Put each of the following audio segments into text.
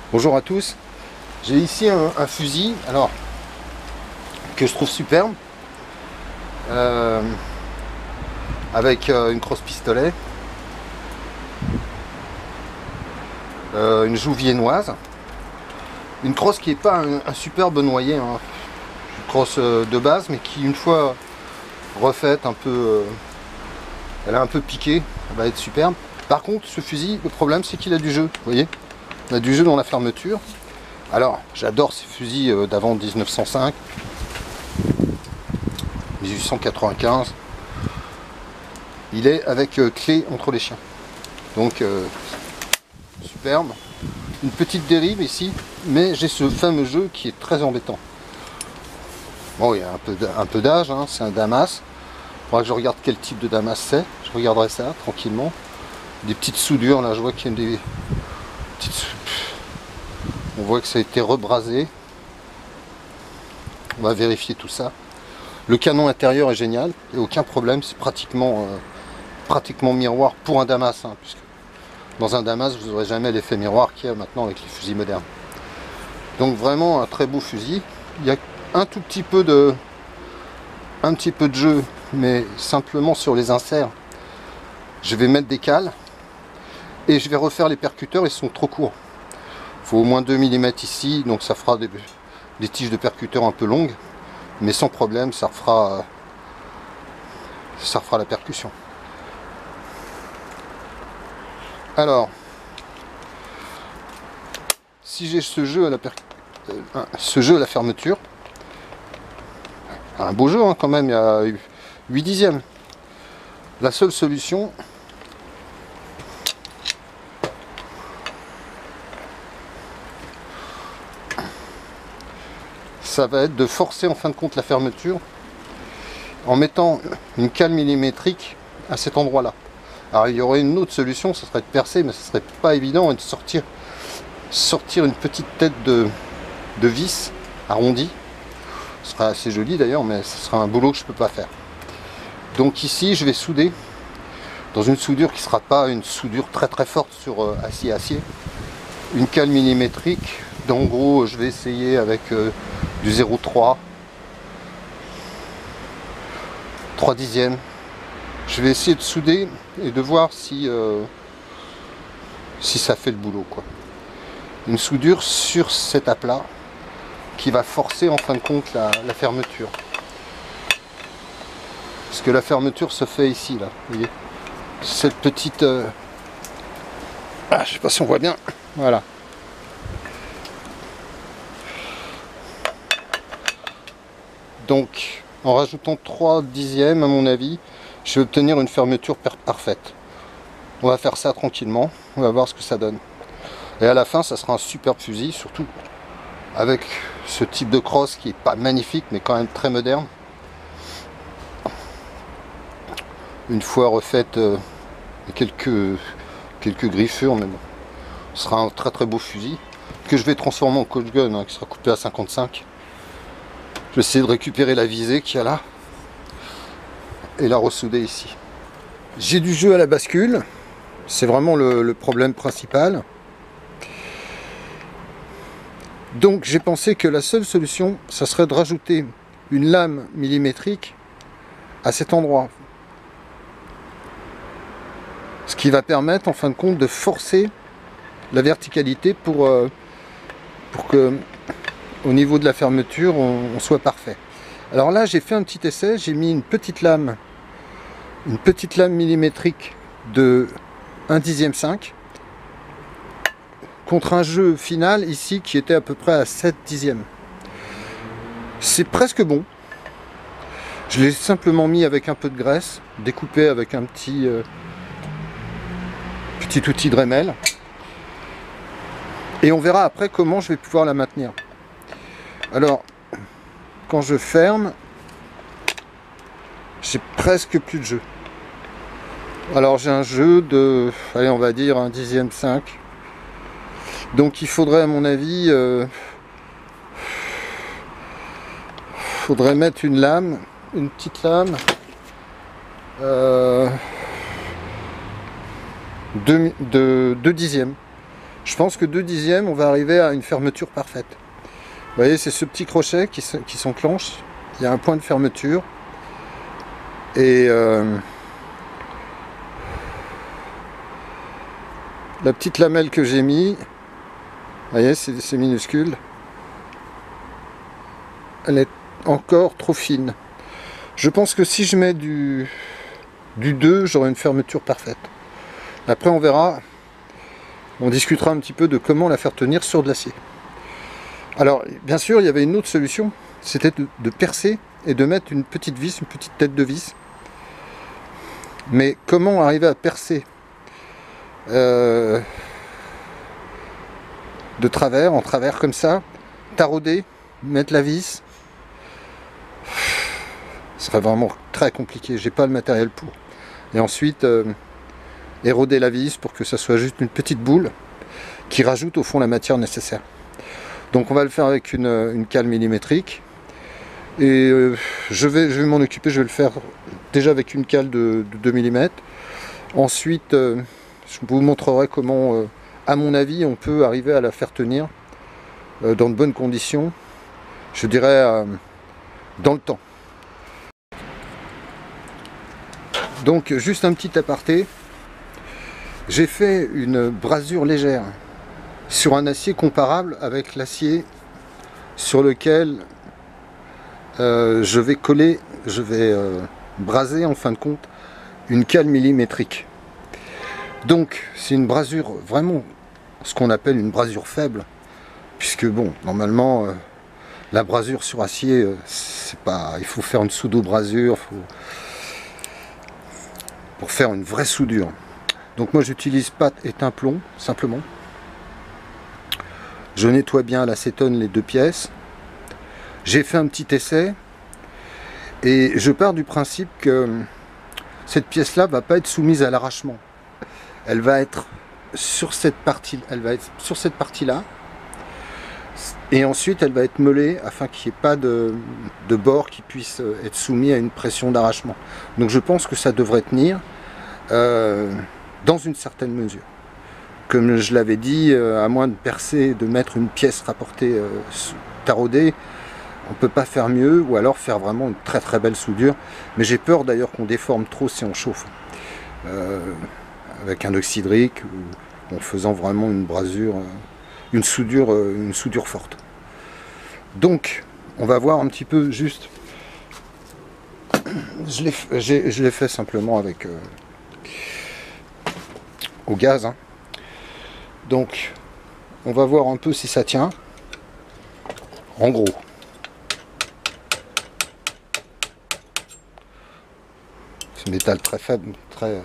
Bonjour à tous, j'ai ici un fusil alors que je trouve superbe avec une crosse pistolet, une joue viennoise, une crosse qui n'est pas un superbe noyer, hein. Une crosse de base mais qui une fois refaite un peu, elle a un peu piqué, elle va être superbe. Par contre ce fusil, le problème c'est qu'il a du jeu, vous voyez. On a du jeu dans la fermeture. Alors, j'adore ces fusils d'avant 1905, 1895. Il est avec clé entre les chiens. Donc, superbe. Une petite dérive ici, mais j'ai ce fameux jeu qui est très embêtant. Bon, il y a un peu d'âge, hein, c'est un Damas. Il faudra que je regarde quel type de Damas c'est. Je regarderai ça tranquillement. Des petites soudures, là, je vois qu'il y a des petites... On voit que ça a été rebrasé. On va vérifier tout ça. Le canon intérieur est génial, il n'y a aucun problème, c'est pratiquement miroir pour un Damas, hein, puisque dans un Damas vous n'aurez jamais l'effet miroir qu'il y a maintenant avec les fusils modernes. Donc vraiment un très beau fusil. Il y a un petit peu de jeu, mais simplement sur les inserts. Je vais mettre des cales et je vais refaire les percuteurs, ils sont trop courts. Il faut au moins 2 mm ici, donc ça fera des tiges de percuteurs un peu longues, mais sans problème, ça fera la percussion. Alors, si j'ai ce jeu à la fermeture, un beau jeu hein, quand même, il y a 8 dixièmes. La seule solution, ça va être de forcer en fin de compte la fermeture en mettant une cale millimétrique à cet endroit là. Alors il y aurait une autre solution, ce serait de percer, mais ce serait pas évident, et de sortir une petite tête de vis arrondie. Ce serait assez joli d'ailleurs, mais ce sera un boulot que je peux pas faire. Donc ici je vais souder dans une soudure qui sera pas une soudure très forte sur acier, une cale millimétrique. En gros je vais essayer avec du 0,3 3 dixièmes. Je vais essayer de souder et de voir si ça fait le boulot quoi. Une soudure sur cet aplat qui va forcer en fin de compte la fermeture, parce que la fermeture se fait ici là, vous voyez cette petite je sais pas si on voit bien, voilà. Donc, en rajoutant 3 dixièmes, à mon avis, je vais obtenir une fermeture parfaite. On va faire ça tranquillement, on va voir ce que ça donne. Et à la fin, ça sera un superbe fusil, surtout avec ce type de crosse qui est pas magnifique, mais quand même très moderne. Une fois refaite, quelques griffures, mais bon, ce sera un très beau fusil que je vais transformer en coach gun, hein, qui sera coupé à 55. Je vais essayer de récupérer la visée qu'il y a là et la ressouder ici. J'ai du jeu à la bascule, c'est vraiment le problème principal. Donc j'ai pensé que la seule solution, ça serait de rajouter une lame millimétrique à cet endroit. Ce qui va permettre en fin de compte de forcer la verticalité pour que au niveau de la fermeture on soit parfait. Alors là j'ai fait un petit essai, j'ai mis une petite lame millimétrique de 1 dixième 5 contre un jeu final ici qui était à peu près à 7 dixièmes. C'est presque bon. Je l'ai simplement mis avec un peu de graisse, découpé avec un petit outil Dremel, et on verra après comment je vais pouvoir la maintenir. Alors, quand je ferme, j'ai presque plus de jeu. Alors j'ai un jeu de, allez, on va dire 1 dixième 5. Donc il faudrait à mon avis, faudrait mettre une lame, une petite lame, 2 dixièmes. Je pense que 2/10, on va arriver à une fermeture parfaite. Vous voyez, c'est ce petit crochet qui s'enclenche. Il y a un point de fermeture. Et la petite lamelle que j'ai mis, vous voyez, c'est minuscule. Elle est encore trop fine. Je pense que si je mets du 2, j'aurai une fermeture parfaite. Après, on verra. On discutera un petit peu de comment la faire tenir sur de l'acier. Alors, bien sûr, il y avait une autre solution. C'était de percer et de mettre une petite vis, une petite tête de vis. Mais comment arriver à percer de travers, en travers comme ça, tarauder, mettre la vis, ce serait vraiment très compliqué. J'ai pas le matériel pour. Et ensuite, éroder la vis pour que ça soit juste une petite boule qui rajoute au fond la matière nécessaire. Donc on va le faire avec une cale millimétrique. Et je vais m'en occuper, je vais le faire déjà avec une cale de 2 mm. Ensuite, je vous montrerai comment, à mon avis, on peut arriver à la faire tenir dans de bonnes conditions, je dirais dans le temps. Donc juste un petit aparté, j'ai fait une brasure légère sur un acier comparable avec l'acier sur lequel je vais braser en fin de compte une cale millimétrique. Donc c'est une brasure vraiment ce qu'on appelle une brasure faible, puisque bon, normalement la brasure sur acier, c'est pas, il faut faire une pseudo-brasure pour faire une vraie soudure. Donc moi j'utilise pâte et plomb simplement. Je nettoie bien à l'acétone les 2 pièces. J'ai fait un petit essai et je pars du principe que cette pièce-là va pas être soumise à l'arrachement. Elle va être sur cette partie-là, et ensuite elle va être meulée afin qu'il n'y ait pas de bord qui puisse être soumis à une pression d'arrachement. Donc je pense que ça devrait tenir dans une certaine mesure. Comme je l'avais dit, à moins de percer, de mettre une pièce rapportée taraudée, on ne peut pas faire mieux, ou alors faire vraiment une très très belle soudure. Mais j'ai peur d'ailleurs qu'on déforme trop si on chauffe. Avec un oxydrique, ou en faisant vraiment une brasure, une soudure forte. Donc, on va voir un petit peu juste. Je l'ai fait simplement avec au gaz. Hein. Donc, on va voir un peu si ça tient. En gros. C'est métal très faible, très.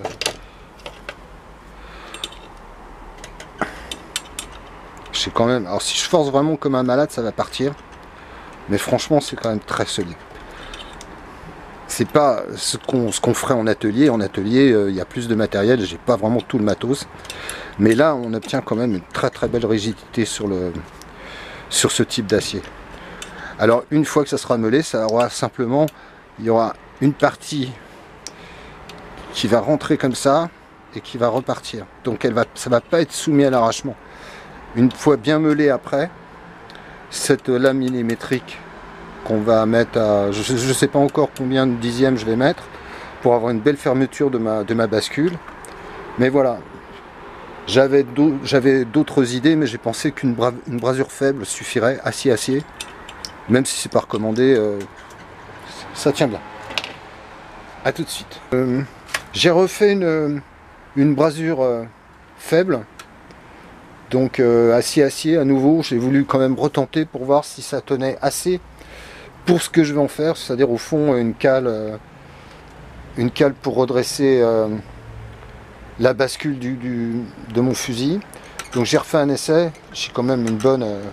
C'est quand même. Alors si je force vraiment comme un malade, ça va partir. Mais franchement, c'est quand même très solide. C'est pas ce qu'on ferait en atelier. En atelier, il y a plus de matériel. J'ai pas vraiment tout le matos. Mais là, on obtient quand même une très très belle rigidité sur ce type d'acier. Alors une fois que ça sera meulé, ça aura simplement, il y aura une partie qui va rentrer comme ça et qui va repartir. Donc ça va pas être soumis à l'arrachement. Une fois bien meulé après, cette lame millimétrique qu'on va mettre à, je ne sais pas encore combien de dixièmes je vais mettre pour avoir une belle fermeture de ma bascule. Mais voilà, j'avais d'autres idées, mais j'ai pensé qu'une brasure faible suffirait, acier, même si c'est pas recommandé, ça tient bien. A tout de suite. J'ai refait une brasure faible. Donc acier à nouveau, j'ai voulu quand même retenter pour voir si ça tenait assez pour ce que je vais en faire, c'est-à-dire au fond une cale pour redresser la bascule de mon fusil. Donc j'ai refait un essai, j'ai quand même une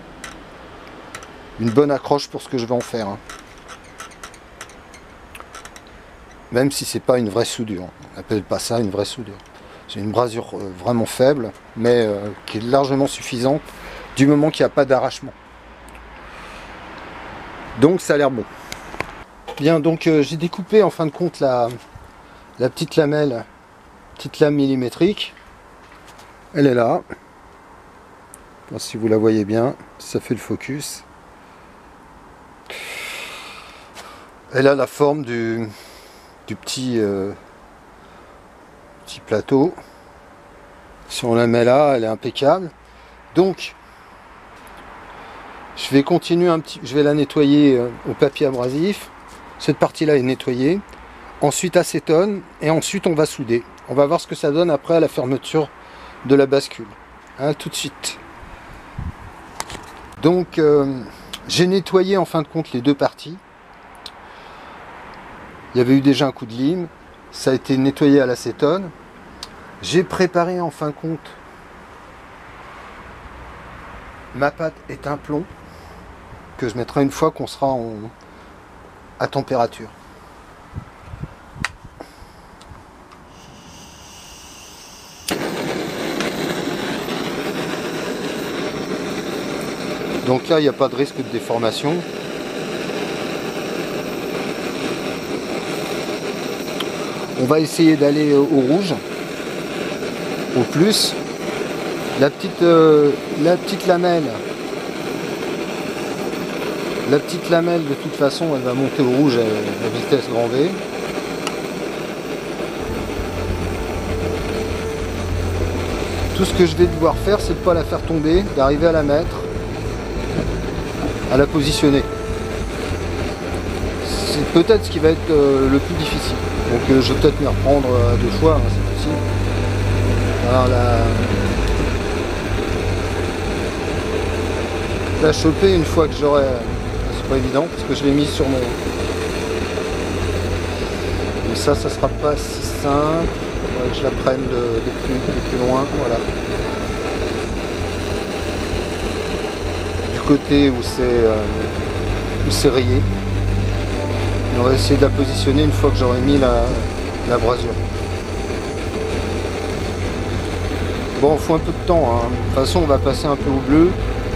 bonne accroche pour ce que je vais en faire. Hein. Même si c'est pas une vraie soudure, on n'appelle pas ça une vraie soudure. C'est une brasure vraiment faible, mais qui est largement suffisante du moment qu'il n'y a pas d'arrachement. Donc ça a l'air bon. Bien, donc j'ai découpé en fin de compte la petite lamelle, petite lame millimétrique. Elle est là. Alors, si vous la voyez bien, ça fait le focus. Elle a la forme du petit plateau. Si on la met là, elle est impeccable. Donc, je vais continuer je vais la nettoyer au papier abrasif. Cette partie-là est nettoyée. Ensuite acétone et ensuite on va souder. On va voir ce que ça donne après à la fermeture de la bascule. Hein, tout de suite. Donc, j'ai nettoyé en fin de compte les deux parties. Il y avait eu déjà un coup de lime. Ça a été nettoyé à l'acétone. J'ai préparé en fin de compte ma pâte est un plomb que je mettrai une fois qu'on sera à température. Donc là, il n'y a pas de risque de déformation. On va essayer d'aller au rouge, au plus. La petite lamelle, de toute façon, elle va monter au rouge à vitesse grand V. Tout ce que je vais devoir faire, c'est de ne pas la faire tomber, d'arriver à la mettre, à la positionner. C'est peut-être ce qui va être le plus difficile. Donc je vais peut-être m'y reprendre deux fois, hein, c'est possible. Alors la choper une fois que j'aurai... c'est pas évident parce que je l'ai mise sur mon... Et ça sera pas si simple. Faudrait que je la prenne de plus loin. Voilà. Du côté où c'est rayé. On va essayer de la positionner une fois que j'aurai mis la brasure. Bon, il faut un peu de temps, hein. De toute façon, on va passer un peu au bleu.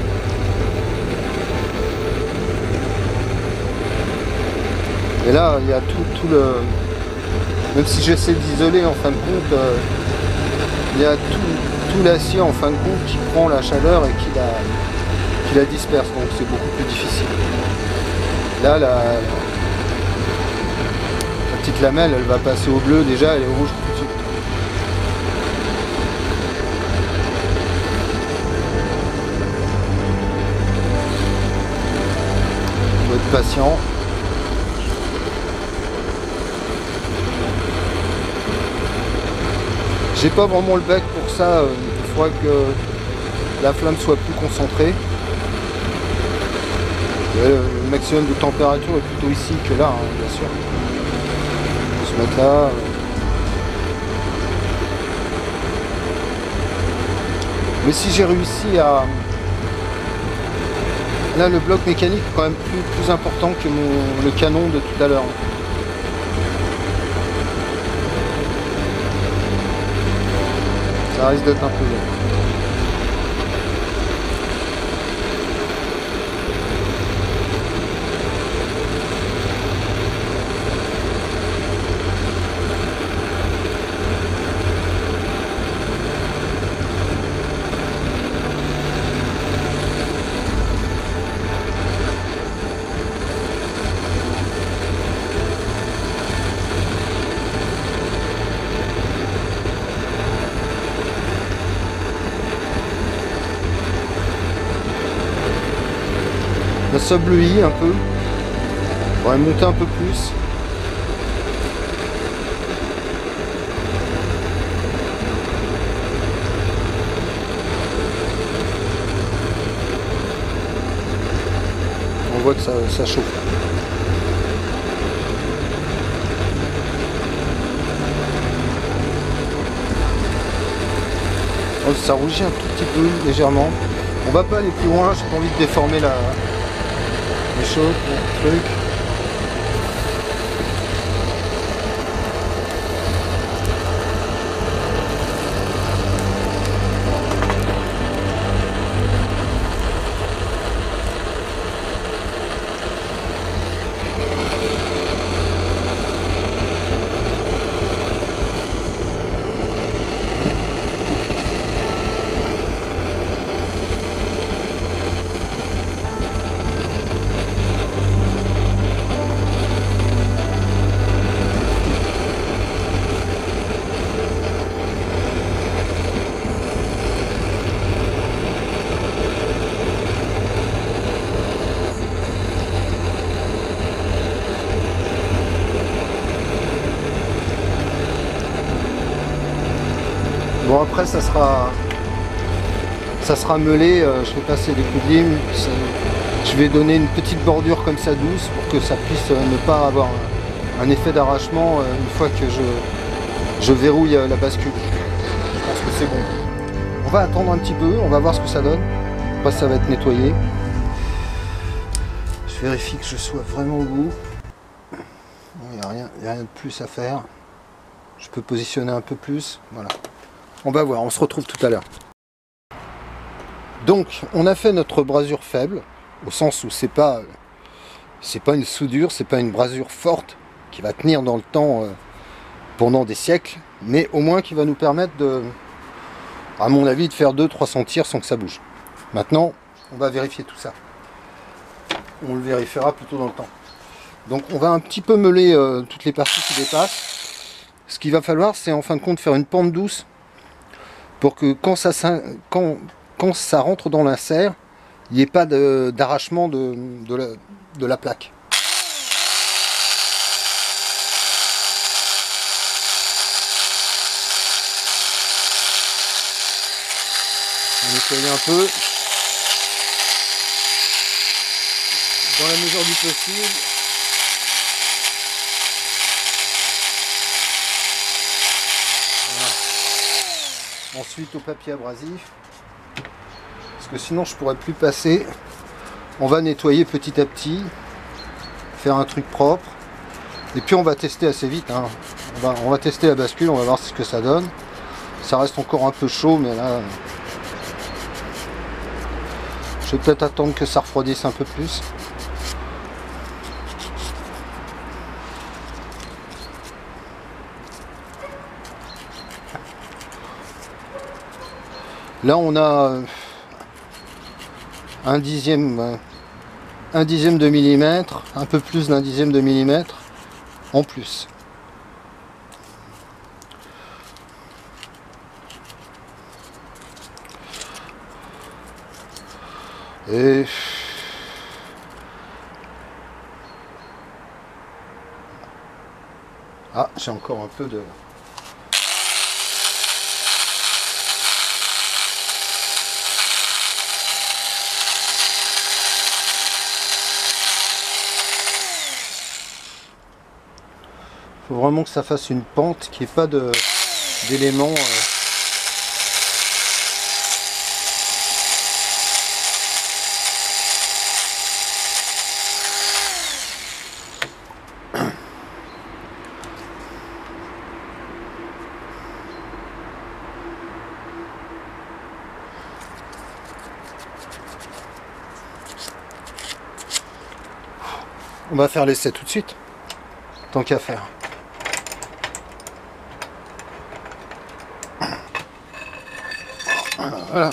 Et là, il y a tout le... Même si j'essaie d'isoler, en fin de compte, il y a tout l'acier, en fin de compte, qui prend la chaleur et qui la disperse. Donc c'est beaucoup plus difficile. Là, la petite lamelle, elle va passer au bleu. Déjà, elle est rouge tout de suite. Il faut être patient. J'ai pas vraiment le bec pour ça, il faudra que la flamme soit plus concentrée. Le maximum de température est plutôt ici que là, hein, bien sûr. On va se mettre là. Mais si j'ai réussi à... Là, le bloc mécanique est quand même plus important que le canon de tout à l'heure. Ça risque d'être un peu long. Ça bleuit un peu. On va monter un peu plus. On voit que ça chauffe. Oh, ça rougit un tout petit peu, légèrement. On va pas aller plus loin, j'ai pas envie de déformer les choses, le truc. ça sera meulé. Je vais passer des coups de lime. Je vais donner une petite bordure comme ça douce pour que ça puisse ne pas avoir un effet d'arrachement une fois que je verrouille la bascule. Je pense que c'est bon. On va attendre un petit peu, on va voir ce que ça donne. Après ça va être nettoyé. Je vérifie que je sois vraiment au bout. Il n'y a rien de plus à faire. Je peux positionner un peu plus. Voilà. On va voir, on se retrouve tout à l'heure. Donc on a fait notre brasure faible, au sens où c'est pas une soudure, c'est pas une brasure forte qui va tenir dans le temps pendant des siècles, mais au moins qui va nous permettre de, à mon avis, de faire 200-300 tirs sans que ça bouge. Maintenant, on va vérifier tout ça. On le vérifiera plutôt dans le temps. Donc on va un petit peu meuler toutes les parties qui dépassent. Ce qu'il va falloir, c'est en fin de compte faire une pente douce pour que quand ça rentre dans l'insert, il n'y ait pas d'arrachement de la plaque. On nettoie un peu. Dans la mesure du possible. Voilà. Ensuite au papier abrasif. Parce que sinon je pourrais plus passer. On va nettoyer petit à petit. Faire un truc propre. Et puis on va tester assez vite. Hein. On va tester la bascule, on va voir ce que ça donne. Ça reste encore un peu chaud, mais là... Je vais peut-être attendre que ça refroidisse un peu plus. Là on a un dixième de millimètre, un peu plus d'un dixième de millimètre en plus. Et ah, j'ai encore un peu de... Faut vraiment que ça fasse une pente, qu'il n'y ait pas d'éléments. On va faire l'essai tout de suite, tant qu'à faire. Voilà.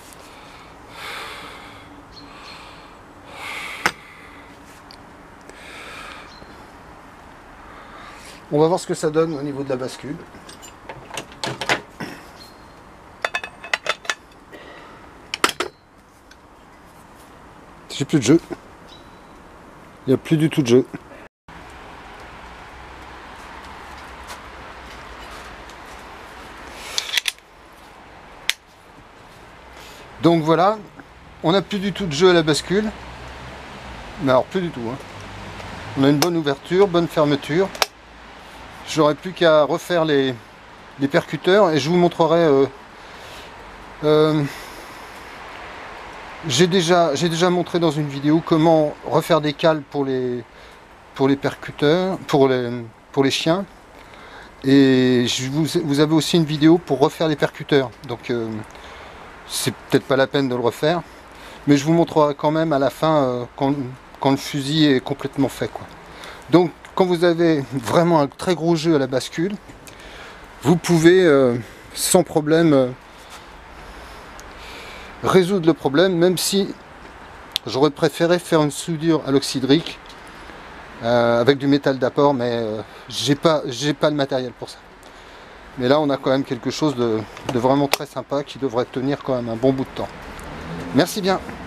On va voir ce que ça donne au niveau de la bascule. J'ai plus de jeu. Il n'y a plus du tout de jeu. Donc voilà, on n'a plus du tout de jeu à la bascule. Mais alors plus du tout. Hein. On a une bonne ouverture, bonne fermeture. J'aurais plus qu'à refaire les percuteurs et je vous montrerai. J'ai déjà montré dans une vidéo comment refaire des cales pour les percuteurs, pour les chiens. Et vous avez aussi une vidéo pour refaire les percuteurs. Donc c'est peut-être pas la peine de le refaire. Mais je vous montrerai quand même à la fin quand le fusil est complètement fait, quoi. Donc quand vous avez vraiment un très gros jeu à la bascule, vous pouvez sans problème résoudre le problème, même si j'aurais préféré faire une soudure à l'oxydrique avec du métal d'apport, mais j'ai pas le matériel pour ça. Mais là on a quand même quelque chose de vraiment très sympa qui devrait tenir quand même un bon bout de temps. Merci bien.